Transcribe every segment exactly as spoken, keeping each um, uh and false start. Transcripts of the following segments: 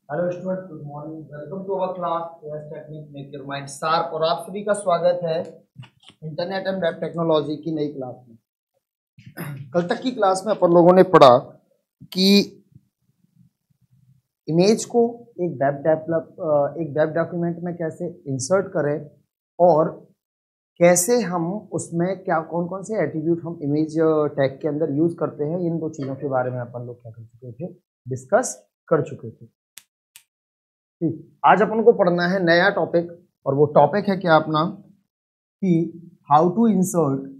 Hello student, good morning. Welcome to our class AI technique make your mind sharp. और आप सभी का स्वागत है इंटरनेट एंड वेब टेक्नोलॉजी की नई क्लास में। कल तक की क्लास में अपन लोगों ने पढ़ा कि इमेज को एक वेब डेवलप एक वेब डॉक्यूमेंट में कैसे इंसर्ट करें और कैसे हम उसमें क्या कौन कौन से एट्रीब्यूट हम इमेज टैग के अंदर यूज करते हैं। इन दो चीज़ों के बारे में अपन लोग क्या कर चुके थे, डिस्कस कर चुके थे। ठीक, आज अपन को पढ़ना है नया टॉपिक, और वो टॉपिक है क्या अपना कि how to insert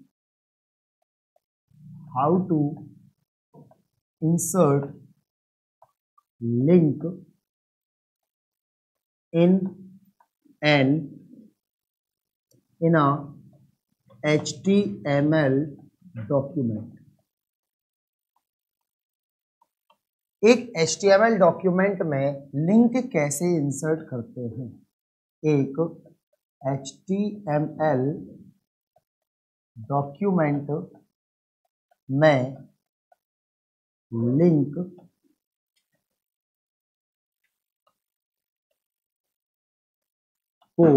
how to insert link in an in a H T M L document. एक H T M L document में लिंक कैसे इंसर्ट करते हैं। एक H T M L document में लिंक को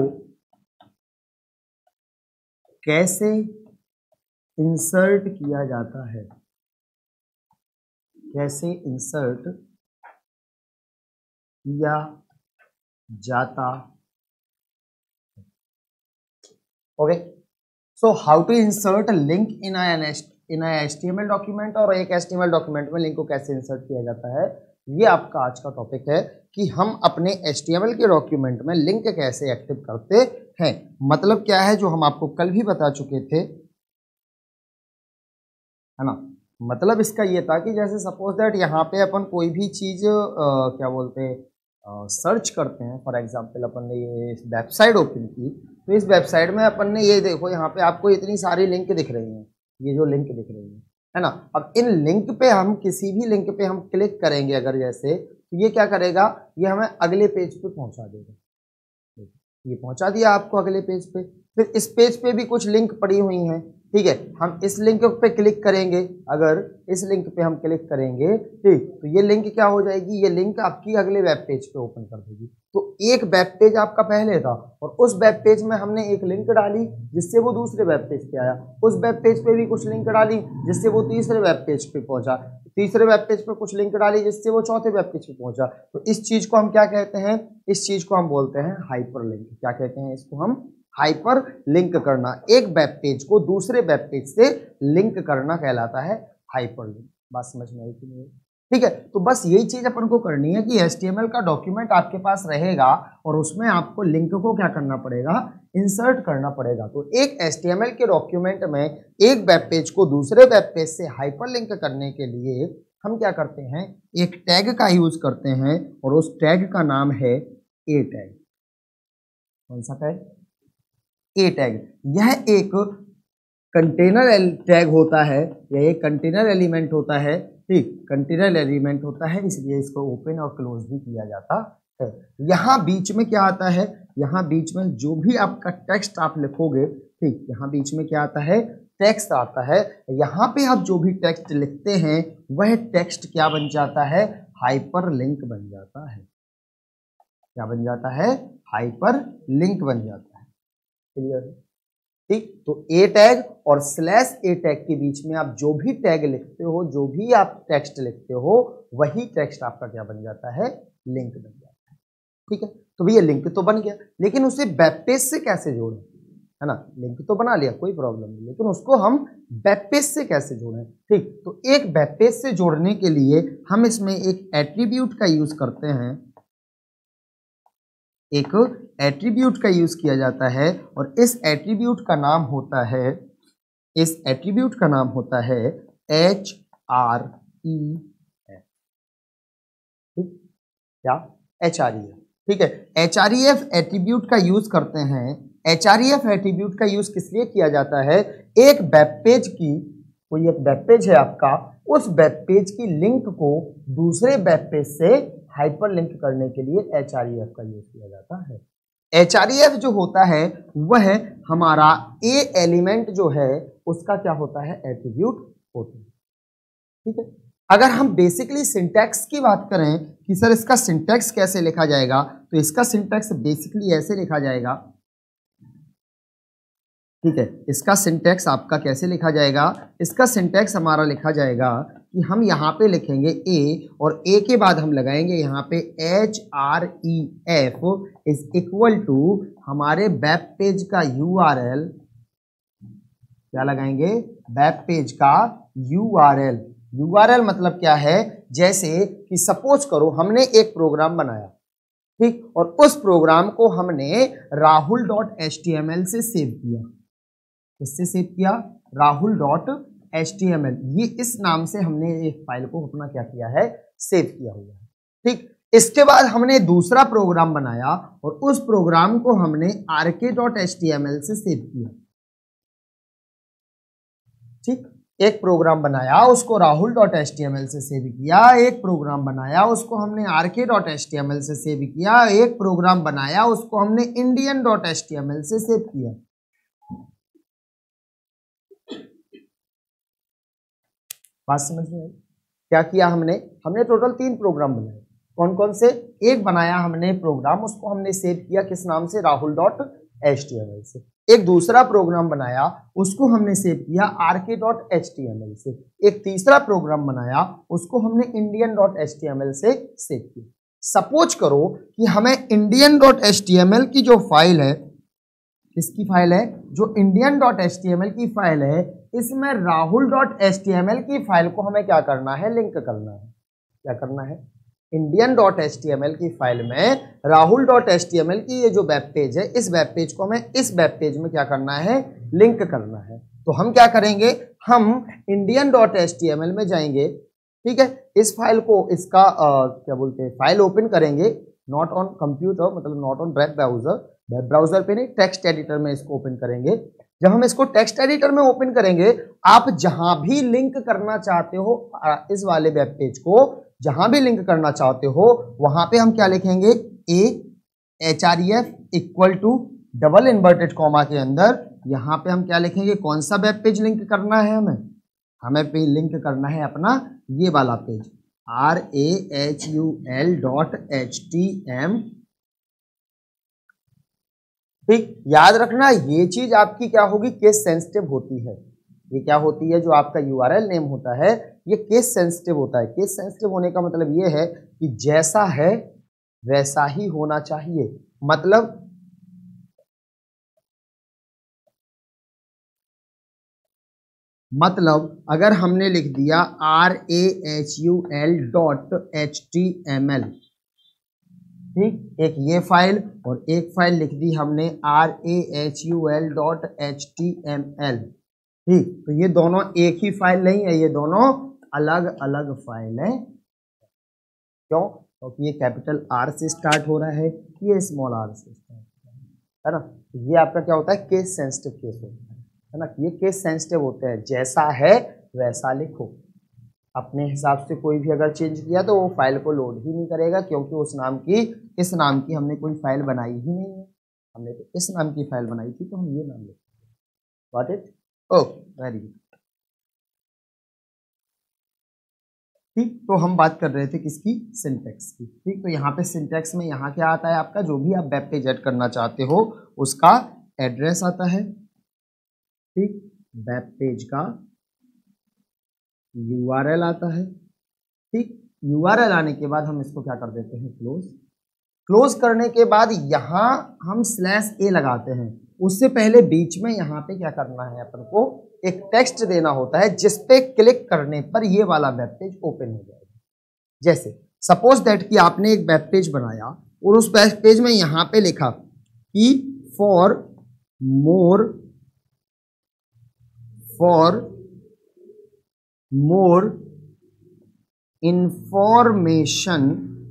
कैसे इंसर्ट किया जाता है कैसे इंसर्ट किया जाता। Okay, so how to insert link in in H T M L document, और एक H T M L document में लिंक को कैसे इंसर्ट किया जाता है, ये आपका आज का टॉपिक है कि हम अपने एच टी एम एल के डॉक्यूमेंट में लिंक कैसे एक्टिव करते हैं। मतलब क्या है, जो हम आपको कल भी बता चुके थे, है ना। मतलब इसका ये था कि जैसे सपोज दैट यहाँ पे अपन कोई भी चीज़ क्या बोलते हैं सर्च करते हैं। फॉर एग्जांपल अपन ने ये वेबसाइट ओपन की, तो इस वेबसाइट में अपन ने ये देखो, यहाँ पे आपको इतनी सारी लिंक दिख रही हैं, ये जो लिंक दिख रही है है ना। अब इन लिंक पे हम किसी भी लिंक पे हम क्लिक करेंगे अगर, जैसे तो ये क्या करेगा, ये हमें अगले पेज पे पहुंचा देगा। ये पहुंचा दिया आपको अगले पेज पे। फिर इस पेज पे भी कुछ लिंक पड़ी हुई हैं, ठीक है। हम इस लिंक पे क्लिक करेंगे, अगर इस लिंक पे हम क्लिक करेंगे, ठीक, तो ये लिंक क्या हो जाएगी, ये लिंक आपकी अगले वेब पेज पे ओपन कर देगी। तो एक वेब पेज आपका पहले था, और उस वेब पेज में हमने एक लिंक डाली जिससे वो दूसरे वेब पेज पे आया। उस वेब पेज पे भी कुछ लिंक डाली जिससे वो तीसरे वेब पेज पे पहुंचा। तीसरे वेब पेज पे कुछ लिंक डाली जिससे वो चौथे वेब पेज पे पहुंचा। तो इस चीज को हम क्या कहते हैं, इस चीज को हम बोलते हैं हाइपर लिंक। क्या कहते हैं इसको हम, हाइपर लिंक करना। एक वेब पेज को दूसरे वेब पेज से लिंक करना कहलाता है हाइपर लिंक। बात समझ में आई कि नहीं? ठीक है, तो बस यही चीज अपन को करनी है कि एच टी एम एल का डॉक्यूमेंट आपके पास रहेगा और उसमें आपको लिंक को क्या करना पड़ेगा, इंसर्ट करना पड़ेगा। तो एक एच टी एम एल के डॉक्यूमेंट में एक वेब पेज को दूसरे वेब पेज से हाइपर लिंक करने के लिए हम क्या करते हैं, एक टैग का यूज करते हैं, और उस टैग का नाम है ए टैग। कौन सा टैग, ए टैग। यह एक कंटेनर टैग होता है, यह एक कंटेनर एलिमेंट होता है, ठीक, कंटेनर एलिमेंट होता है, इसलिए इसको ओपन और क्लोज भी किया जाता है। यहाँ बीच में क्या आता है, यहाँ बीच में जो भी आपका टेक्स्ट आप लिखोगे, ठीक, यहाँ बीच में क्या आता है, टेक्स्ट आता है। यहाँ पे आप जो भी टेक्स्ट लिखते हैं वह टेक्स्ट क्या बन जाता है, हाइपर लिंक बन जाता है। क्या बन जाता है, हाइपर लिंक बन जाता है। क्लियर है? ठीक, तो ए टैग और स्लैश ए टैग के बीच में आप जो भी टैग लिखते हो, जो भी आप टेक्स्ट लिखते हो, वही टेक्स्ट आपका क्या बन जाता है, लिंक बन जाता है। ठीक है, तो भैया लिंक तो बन गया, लेकिन उसे वेब पेज से कैसे जोड़ें, है ना। लिंक तो बना लिया, कोई प्रॉब्लम नहीं, लेकिन उसको हम वेब पेज से कैसे जोड़ें। ठीक, तो एक वेब पेज से जोड़ने के लिए हम इसमें एक एट्रीब्यूट का यूज करते हैं, एक एट्रीब्यूट का यूज किया जाता है, और इस एट्रीब्यूट का नाम होता है इस एट्रीब्यूट का नाम होता है एच आर ई एफ। ठीक, क्या, एच आर ई एफ। ठीक है, H R E F attribute का यूज करते हैं। H R E F attribute का यूज किस लिए किया जाता है, एक वेब पेज की, कोई एक वेब पेज है आपका, उस वेब पेज की लिंक को दूसरे वेब पेज से हाइपर लिंक करने के लिए एच आर ई एफ का यूज किया जाता है। एच आर ई एफ जो होता है वह हमारा ए एलिमेंट जो है उसका क्या होता है, एट्रीब्यूट होता है। ठीक है, अगर हम बेसिकली सिंटैक्स की बात करें कि सर इसका सिंटैक्स कैसे लिखा जाएगा, तो इसका सिंटैक्स बेसिकली ऐसे लिखा जाएगा, ठीक है। इसका सिंटैक्स आपका कैसे लिखा जाएगा, इसका सिंटैक्स हमारा लिखा जाएगा कि हम यहाँ पे लिखेंगे ए, और ए के बाद हम लगाएंगे यहाँ पे H R E F is equal to हमारे वेब पेज का यू आर एल, क्या लगाएंगे, वेब पेज का U R L. U R L मतलब क्या है, जैसे कि सपोज करो हमने एक प्रोग्राम बनाया, ठीक, और उस प्रोग्राम को हमने Rahul dot H T M L से सेव किया। किससे सेव किया, Rahul dot H T M L, ये इस नाम से हमने एक फाइल को अपना क्या किया है, सेव किया हुआ है, ठीक। इसके बाद हमने दूसरा प्रोग्राम बनाया और उस प्रोग्राम को हमने R K dot H T M L से सेव किया, ठीक। एक प्रोग्राम बनाया उसको Rahul dot H T M L से सेव किया, एक प्रोग्राम बनाया उसको हमने R K dot H T M L से सेव किया, एक प्रोग्राम बनाया उसको हमने Indian dot H T M L से सेव किया। बात समझ में आई? क्या किया हमने, हमने टोटल तीन प्रोग्राम बनाए। कौन कौन से, एक बनाया हमने प्रोग्राम, उसको हमने सेव किया किस नाम से, Rahul dot H T M L से। एक दूसरा प्रोग्राम बनाया उसको हमने सेव किया R K dot H T M L से। एक तीसरा प्रोग्राम बनाया उसको हमने Indian dot H T M L से सेव किया। सपोज करो कि हमें Indian dot H T M L की जो फाइल है, किसकी फाइल है, जो Indian dot H T M L की फाइल है, इसमें Rahul dot H T M L की फाइल को हमें क्या करना है, लिंक करना है। क्या करना है, Indian dot H T M L की फाइल में Rahul dot H T M L की ये जो वेब पेज है, इस वेब पेज को हमें इस वेब पेज में क्या करना है, लिंक करना है। तो हम क्या करेंगे, हम Indian dot H T M L में जाएंगे, ठीक है, इस फाइल को, इसका आ, क्या बोलते हैं, फाइल ओपन करेंगे, नॉट ऑन कंप्यूटर, मतलब not on web browser, web browser पे नहीं, टेक्स्ट एडिटर में इसको ओपन करेंगे। जब हम इसको टेक्स्ट एडिटर में ओपन करेंगे, आप जहां भी लिंक करना चाहते हो इस वाले वेब पेज को, जहां भी लिंक करना चाहते हो, वहां पे हम क्या लिखेंगे, A H R E F equal to double inverted comma के अंदर, यहां पे हम क्या लिखेंगे, कौन सा वेब पेज लिंक करना है, हमें हमें पे लिंक करना है अपना ये वाला page, R A H U L dot H T M. ठीक, याद रखना ये चीज आपकी क्या होगी, केस सेंसिटिव होती है। ये क्या होती है, जो आपका यू आर एल नेम होता है, ये केस सेंसिटिव होता है। केस सेंसिटिव होने का मतलब ये है कि जैसा है वैसा ही होना चाहिए। मतलब मतलब अगर हमने लिख दिया R A H U L dot H T M L, ठीक, एक ये फाइल और एक फाइल लिख दी हमने R A H U L dot H T M L, ठीक, तो ये दोनों एक ही फाइल नहीं है, ये दोनों अलग अलग फाइल हैं। क्यों? क्योंकि ये कैपिटल आर से स्टार्ट हो रहा है, ये स्मॉल आर से स्टार्ट हो रहा है, है ना। ये आपका क्या होता है, केस सेंसिटिव केस होता है, है ना। ये केस सेंसिटिव होते हैं, जैसा है वैसा लिखो। अपने हिसाब से कोई भी अगर चेंज किया तो वो फाइल को लोड ही नहीं करेगा, क्योंकि उस नाम की, इस नाम की हमने कोई फाइल बनाई ही नहीं है। हमने तो इस नाम की फाइल बनाई थी, तो हम ये नाम लिखेंगे। Got it? Oh, very good. ठीक, तो हम बात कर रहे थे किसकी, सिंटैक्स की। ठीक, तो यहाँ पे सिंटैक्स में यहाँ क्या आता है आपका, जो भी आप वेब पेज ऐड करना चाहते हो उसका एड्रेस आता है, ठीक, वेब पेज का यू आर एल आता है, ठीक। यू आर एल आने के बाद हम इसको क्या कर देते हैं, क्लोज। क्लोज करने के बाद यहाँ हम स्लैश ए लगाते हैं। उससे पहले बीच में यहाँ पे क्या करना है, अपन को एक टेक्स्ट देना होता है, जिस पे क्लिक करने पर ये वाला वेब पेज ओपन हो जाएगा। जैसे सपोज दैट कि आपने एक वेब पेज बनाया और उस वेब पेज में यहाँ पे लिखा कि for more for more information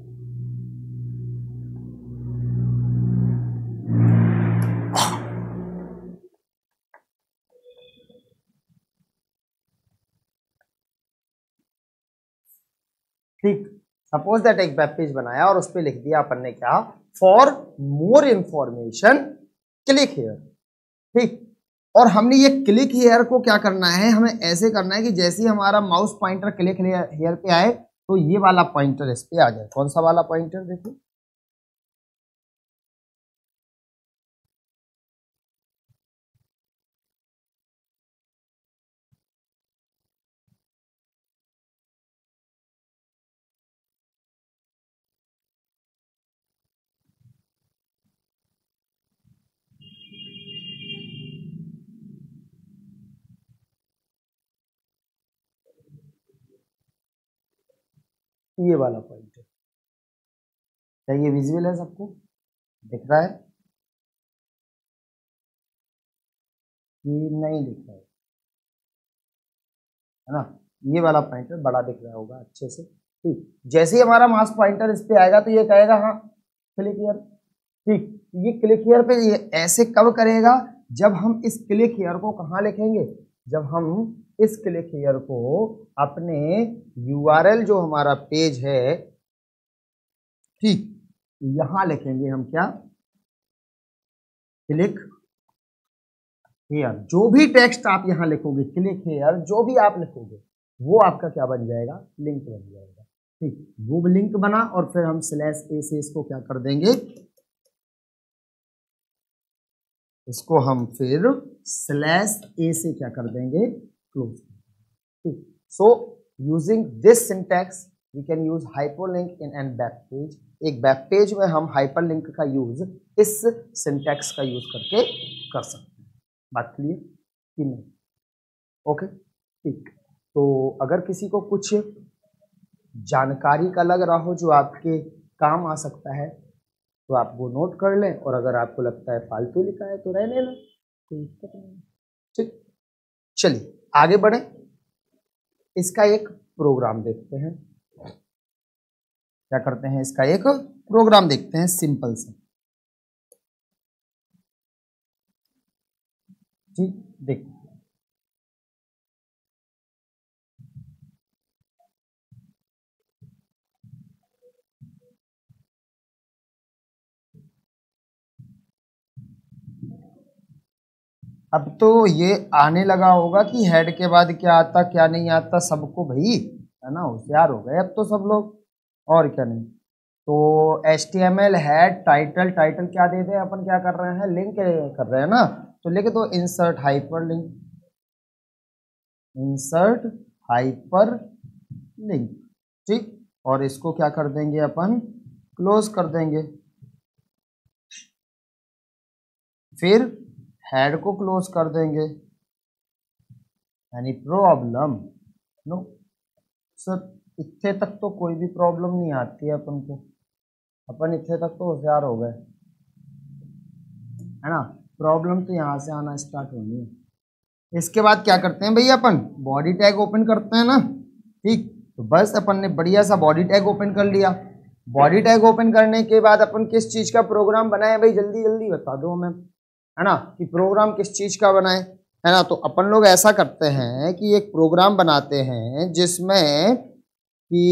ठीक, सपोज दैट एक वेब पेज बनाया और उस पर लिख दिया अपन ने क्या, for more information click here, ठीक। और हमने ये क्लिक हेयर को क्या करना है, हमें ऐसे करना है कि जैसे ही हमारा माउस पॉइंटर क्लिक हेयर पे आए तो ये वाला पॉइंटर इस पे आ जाए। कौन सा वाला पॉइंटर, देखो ये वाला पॉइंटर। क्या ये विजिबल है, सबको दिख रहा है कि नहीं दिख रहा है, है ना? ये वाला पॉइंटर बड़ा दिख रहा होगा अच्छे से। ठीक, जैसे ही हमारा माउस पॉइंटर इस पे आएगा तो ये कहेगा हाँ क्लिक हियर। ठीक, ये क्लिक हियर पे ये ऐसे कब करेगा, जब हम इस क्लिक हियर को कहाँ लिखेंगे, जब हम इस क्लिक हियर को अपने यूआरएल जो हमारा पेज है, ठीक, यहां लिखेंगे हम क्या, क्लिक हियर। जो भी टेक्स्ट आप यहां लिखोगे, क्लिक हियर जो भी आप लिखोगे वो आपका क्या बन जाएगा, लिंक बन जाएगा। ठीक, वो लिंक बना और फिर हम स्लैश ए से इसको क्या कर देंगे, इसको हम फिर स्लैश ए से क्या कर देंगे, क्लोज। ठीक, so using this syntax we can use hyperlink in an web page. एक वेब पेज में हम हाइपरलिंक का यूज इस सिंटैक्स का यूज करके कर सकते हैं। बात क्लियर कि नहीं? ओके, ठीक। तो अगर किसी को कुछ जानकारी का लग रहा हो जो आपके काम आ सकता है तो आप वो नोट कर लें, और अगर आपको लगता है फालतू लिखा है तो रहने लें, कोई दिक्कत नहीं। ठीक, चलिए आगे बढ़े। इसका एक प्रोग्राम देखते हैं, क्या करते हैं, इसका एक प्रोग्राम देखते हैं सिंपल से। ठीक, देखते हैं। अब तो ये आने लगा होगा कि हेड के बाद क्या आता क्या नहीं आता सबको, भाई है ना, होशियार हो गए अब तो सब लोग, और क्या नहीं। तो H T M L head title, title क्या दे दे, अपन क्या कर रहे हैं, लिंक कर रहे हैं ना, तो लिख दो insert hyper link, insert hyper link. ठीक, और इसको क्या कर देंगे अपन, क्लोज कर देंगे। फिर हेड को क्लोज कर देंगे। Any problem? नो सर, इतने तक तो कोई भी प्रॉब्लम नहीं आती है अपन को, अपन इतने तक तो होशियार हो गए, है ना। प्रॉब्लम तो यहाँ से आना स्टार्ट होनी है। इसके बाद क्या करते हैं भैया, अपन बॉडी टैग ओपन करते हैं ना। ठीक, तो बस अपन ने बढ़िया सा बॉडी टैग ओपन कर लिया। बॉडी टैग ओपन करने के बाद अपन किस चीज का प्रोग्राम बनाए भाई, जल्दी जल्दी बता दो हमें, है ना, कि प्रोग्राम किस चीज का बनाए, है ना। तो अपन लोग ऐसा करते हैं कि एक प्रोग्राम बनाते हैं जिसमें कि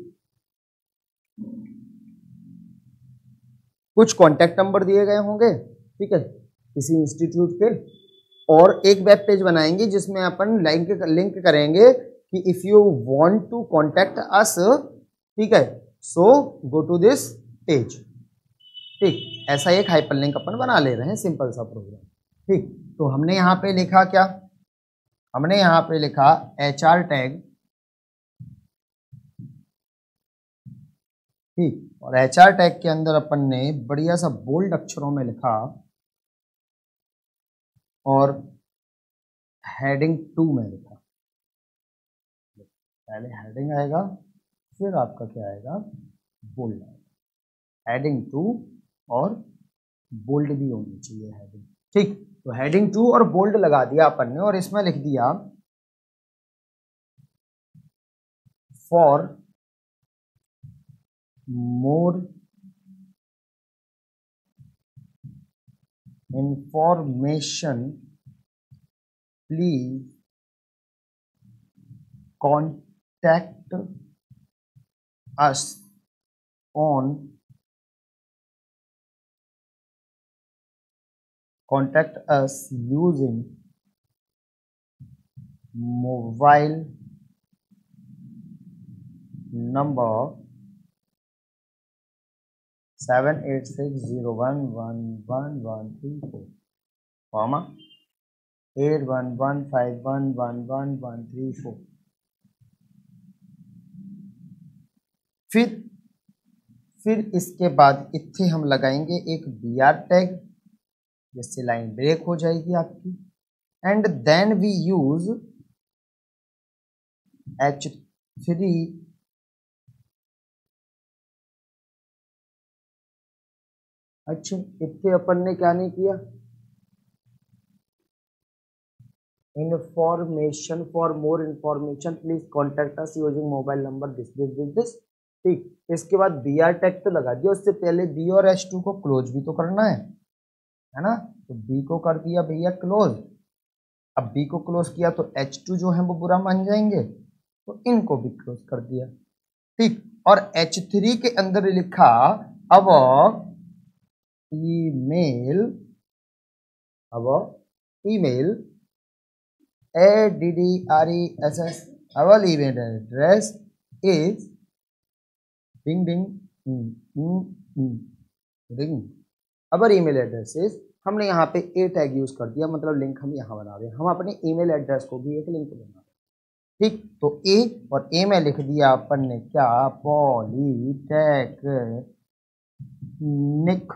कुछ कॉन्टैक्ट नंबर दिए गए होंगे, ठीक है, किसी इंस्टीट्यूट के, और एक वेब पेज बनाएंगे जिसमें अपन लिंक लिंक करेंगे कि if you want to contact us, ठीक है, so go to this page. ठीक, ऐसा एक हाइपरलिंक अपन बना ले रहे हैं, सिंपल सा प्रोग्राम। ठीक, तो हमने यहाँ पे लिखा क्या, हमने यहाँ पे लिखा एच आर टैग। ठीक, और एच आर टैग के अंदर अपन ने बढ़िया सा बोल्ड अक्षरों में लिखा, और हेडिंग टू में लिखा। पहले हेडिंग आएगा, फिर आपका क्या आएगा, बोल्ड आएगा। हेडिंग टू और बोल्ड भी होनी चाहिए हेडिंग। ठीक, तो हेडिंग टू और बोल्ड लगा दिया अपन ने, और इसमें लिख दिया for more information please contact us on contact us using mobile number seven eight six zero one one one one three four comma eight one one five one one one one three four. फिर फिर इसके बाद इत्थे हम लगाएंगे एक B R tag, जिससे line break हो जाएगी आपकी। And then we use H three अच्छा इतने अपन ने क्या नहीं किया, information for more information please contact us using mobile number this this this this. ठीक, इसके बाद बी आर टैग तो लगा दिया, उससे पहले बी और एच टू को क्लोज भी तो करना है है ना। तो बी को कर दिया भैया क्लोज। अब बी को क्लोज किया तो एच टू जो है वो बुरा मान जाएंगे, तो इनको भी क्लोज कर दिया। ठीक, और एच थ्री के अंदर लिखा अब ईमेल, अब email A D D R E S S, our email address is ding ding ding our email address is, हमने यहाँ पे ए टैग यूज कर दिया, मतलब लिंक हम यहाँ बना रहे हैं, हम अपने ईमेल एड्रेस को भी एक लिंक बना रहे हैं। ठीक, तो ए और ए में लिख दिया अपन ने क्या, polytechnic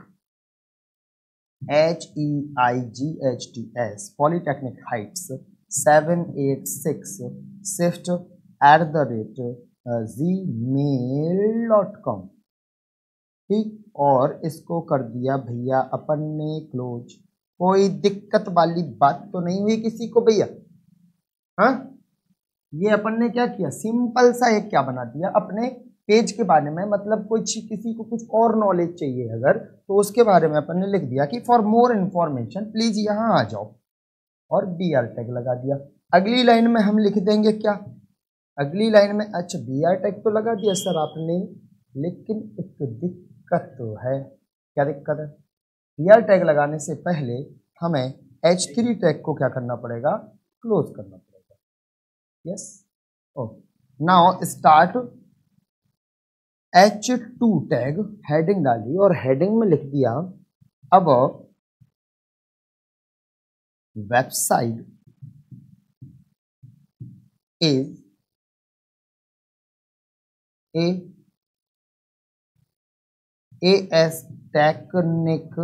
H E I G H T S polytechnic heights seven eight six swift at the rate gmail dot com. ठीक, और इसको कर दिया भैया अपन ने क्लोज। कोई दिक्कत वाली बात तो नहीं हुई किसी को भैया? हाँ, ये अपन ने क्या किया, सिंपल सा एक क्या बना दिया अपने पेज के बारे में, मतलब कुछ किसी को कुछ और नॉलेज चाहिए अगर, तो उसके बारे में अपन ने लिख दिया कि फॉर मोर इन्फॉर्मेशन प्लीज यहाँ आ जाओ, और बी आर टैग लगा दिया। अगली लाइन में हम लिख देंगे क्या, अगली लाइन में, अच्छा बी आर टैग तो लगा दिया सर आपने, लेकिन एक दिक्कत तो है। क्या दिक्कत है? बी आर टैग लगाने से पहले हमें एच थ्री टैग को क्या करना पड़ेगा, क्लोज करना पड़ेगा। Yes, okay, now start H two tag, heading डाली और हेडिंग में लिख दिया अब website is A S technique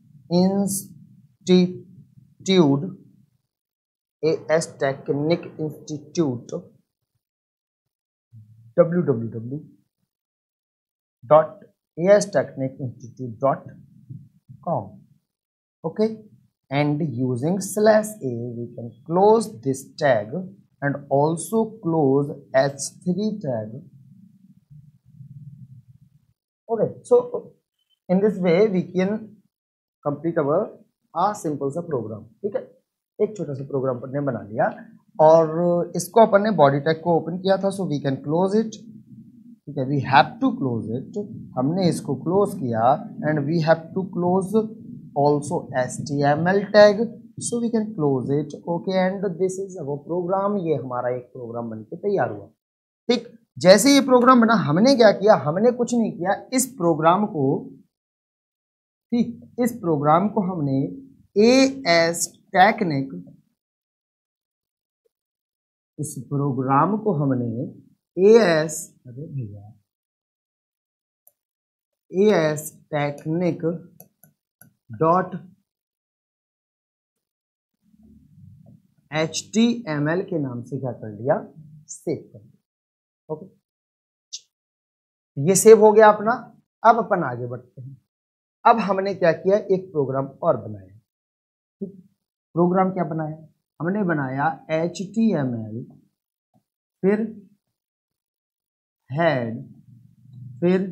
institute S technique institute W W W dot S technique institute dot com. Okay, and using slash a we can close this tag and also close H three tag. Okay, so in this way we can complete our a simple सा program। ठीक है, एक छोटा सा programme अपन ने बना लिया और इसको अपन ने बॉडी टैग को ओपन किया था, so we can close it. ठीक है, we have to close it, हमने इसको क्लोज किया and we have to close also H T M L tag, so we can close it। okay, and this is our program। ये हमारा एक programme बनके तैयार हुआ। ठीक, जैसे ये प्रोग्राम बना हमने क्या किया, हमने कुछ नहीं किया, इस प्रोग्राम को, ठीक, इस प्रोग्राम को हमने ए एस टेक्निक, इस प्रोग्राम को हमने ए एस अरे भैया A S technique dot H T M L के नाम से क्या कर लिया, सेव कर दिया। ओके, ये सेव हो गया अपना। अब अपन आगे बढ़ते हैं। अब हमने क्या किया, एक प्रोग्राम और बनाया। ठीक, प्रोग्राम क्या बनाया, हमने बनाया एच टी एम एल, फिर हेड, फिर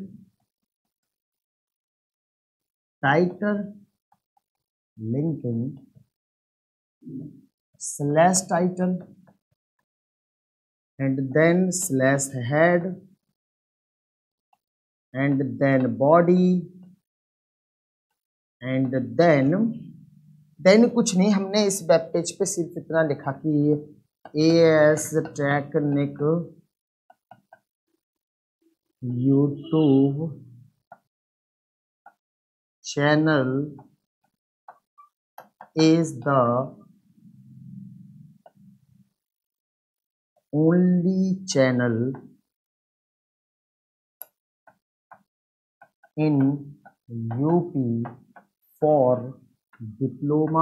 title, linking, slash title, and then slash head, and then body, and then then कुछ नहीं, हमने इस वेब पेज पे सिर्फ इतना लिखा कि A S technique YouTube channel is the only channel in U P for diploma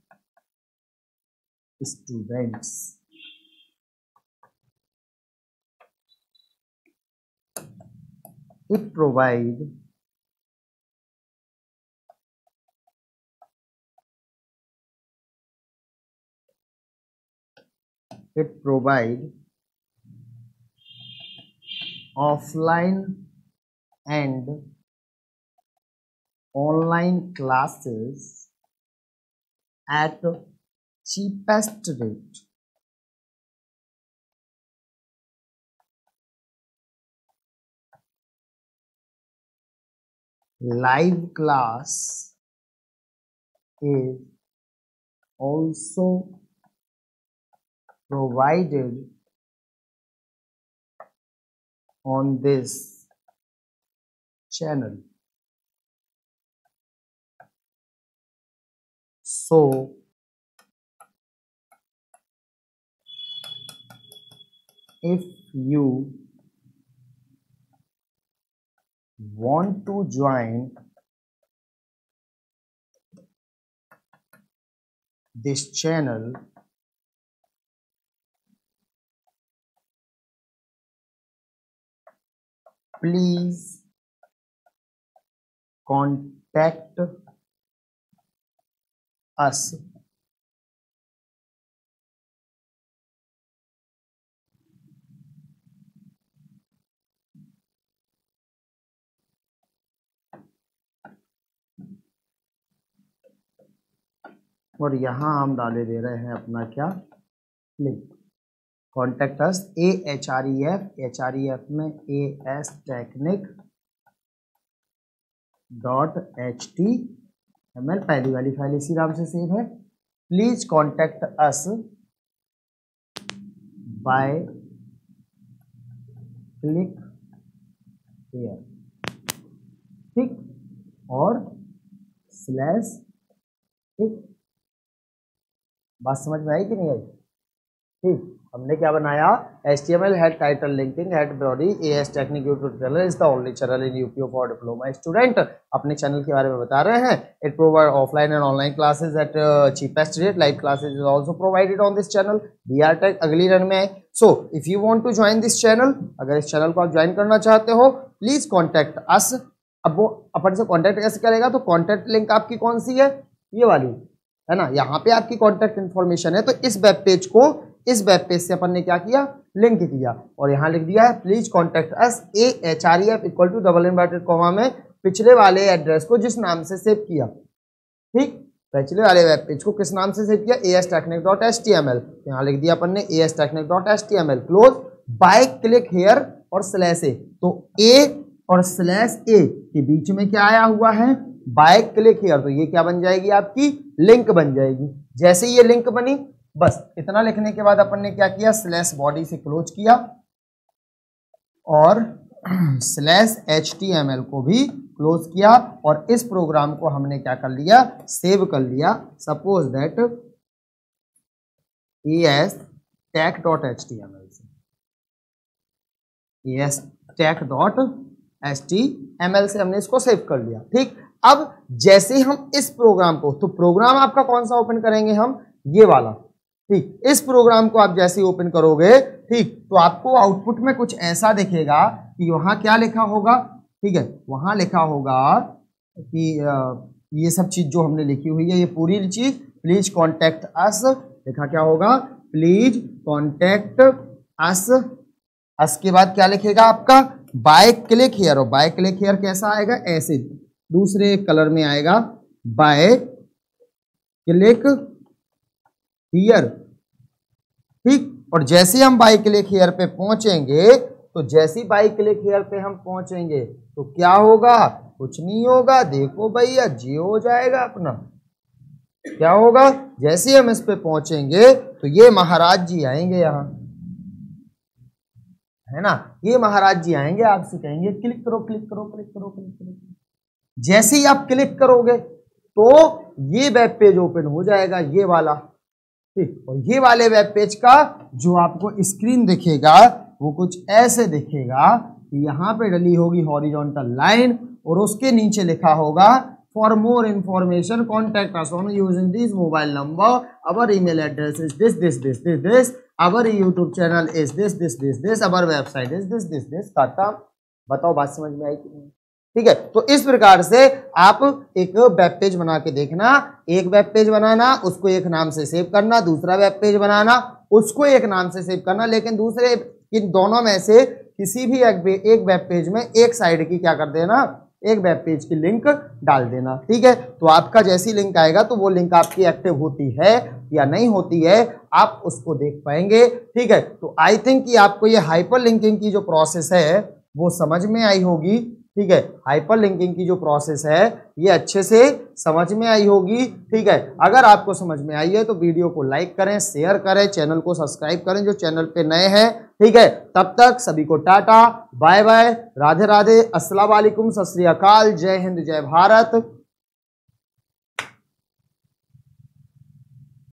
students. It provides it provide offline and online classes at cheapest rate. Live class is also provided on this channel. So if you want to join this channel, please contact us. और यहाँ हम डाले दे रहे हैं अपना क्या link, contact us A H R E F H R E F में A S technique dot H T M L पहली वाली फाइल इसी नाम से सेव है. Please contact us by click here, ठीक, और स्लैश, ठीक. बात समझ में आई कि नहीं आई? ठीक. हमने क्या बनाया, H T M L head title linking head body A S technique YouTube channel is the only channel in UP for diploma student. अपने चैनल के बारे में बता रहे हैं. It provide offline and online classes at cheapest rate. Live classes is also provided on this channel. B R tag अगली रन में आए. So if you want to join this channel, अगर इस चैनल को आप ज्वाइन करना चाहते हो, प्लीज कॉन्टेक्ट अस. अब वो अपन से कॉन्टेक्ट कैसे करेगा, तो कॉन्टेक्ट लिंक आपकी कौन सी है, ये वाली है ना. यहाँ पे आपकी कॉन्टेक्ट इन्फॉर्मेशन है. तो इस वेब पेज को इस वेब पेज से अपन ने क्या किया, लिंक किया, और यहाँ लिख दिया है please contact us A H R E F equal to double inverted comma में पिछले वाले एड्रेस को जिस नाम से सेव किया. ठीक, पिछले वाले वेब पेज को किस नाम से सेव किया, A S technique dot H T M L. यहाँ लिख दिया अपन ने A S technique dot H T M L close by click here और स्लैश ए. तो ए और स्लैश ए के बीच में क्या आया हुआ है, बाय क्लिक हियर. तो ये क्या बन जाएगी, आपकी लिंक बन जाएगी. जैसे ये लिंक बनी, बस इतना लिखने के बाद अपन ने क्या किया, स्लैश बॉडी से क्लोज किया और slash H T M L को भी क्लोज किया, और इस प्रोग्राम को हमने क्या कर लिया, सेव कर लिया. Suppose that A S tech dot H T M L से, A S tech dot H T M L से हमने इसको सेव कर लिया. ठीक. अब जैसे हम इस प्रोग्राम को, तो प्रोग्राम आपका कौन सा ओपन करेंगे हम, ये वाला. ठीक, इस प्रोग्राम को आप जैसे ही ओपन करोगे, ठीक, तो आपको आउटपुट में कुछ ऐसा दिखेगा कि वहां क्या लिखा होगा. ठीक है, वहां लिखा होगा कि ये सब चीज जो हमने लिखी हुई है, ये पूरी चीज प्लीज कॉन्टेक्ट अस लिखा क्या होगा, प्लीज कॉन्टेक्ट अस. अस के बाद क्या लिखेगा आपका, बाय क्लिक हियर. और बाय क्लिक हियर कैसा आएगा, ऐसे दूसरे कलर में आएगा, बाय क्लिक हियर. ठीक, और जैसे हम बाय क्लिक हियर पे पहुंचेंगे, तो जैसे बाय क्लिक हियर पे हम पहुंचेंगे तो क्या होगा, कुछ नहीं होगा. देखो भैया, जियो हो जाएगा अपना. क्या होगा, जैसे ही हम इस पे पहुंचेंगे तो ये महाराज जी आएंगे यहाँ, है ना, ये महाराज जी आएंगे, आपसे कहेंगे क्लिक करो क्लिक करो क्लिक करो क्लिक करो। जैसे ही आप क्लिक करोगे तो ये वेब पेज ओपन हो जाएगा, ये वाला, ठीक। और ये वाले वेब पेज का जो आपको स्क्रीन दिखेगा वो कुछ ऐसे दिखेगा कि यहाँ पे डली होगी हॉरिजॉन्टल लाइन और उसके नीचे लिखा होगा for more information contact us on using this mobile number, our email address is this this this this this, our YouTube channel is this this this this, our website is this this this. खत्म। बताओ बात समझ में आई कि नहीं? ठीक है, तो इस प्रकार से आप एक वेब पेज बना के देखना, एक वेब पेज बनाना, उसको एक नाम से सेव करना, दूसरा वेब पेज बनाना, उसको एक नाम से सेव करना, लेकिन दूसरे इन दोनों में से किसी भी एक वेब पेज में एक साइड की क्या कर देना, एक वेब पेज की लिंक डाल देना। ठीक है, तो आपका जैसी लिंक आएगा तो वो लिंक आपकी एक्टिव होती है या नहीं होती है आप उसको देख पाएंगे। ठीक है, तो आई थिंक कि आपको ये हाइपर लिंकिंग की जो प्रोसेस है वो समझ में आई होगी। ठीक है, हाइपर लिंकिंग की जो प्रोसेस है ये अच्छे से समझ में आई होगी। ठीक है, अगर आपको समझ में आई है तो वीडियो को लाइक करें, शेयर करें, चैनल को सब्सक्राइब करें जो चैनल पे नए हैं। ठीक है, तब तक सभी को tata bye bye, Radhe Radhe, अस्सलाम वालेकुम, सत श्री अकाल, जय हिंद, जय भारत।